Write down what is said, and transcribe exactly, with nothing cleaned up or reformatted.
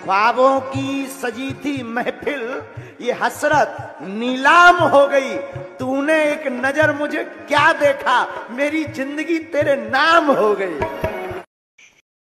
ख्वाबों की सजी थी महफिल, ये हसरत नीलाम हो गई। तूने एक नजर मुझे क्या देखा, मेरी जिंदगी तेरे नाम हो गई।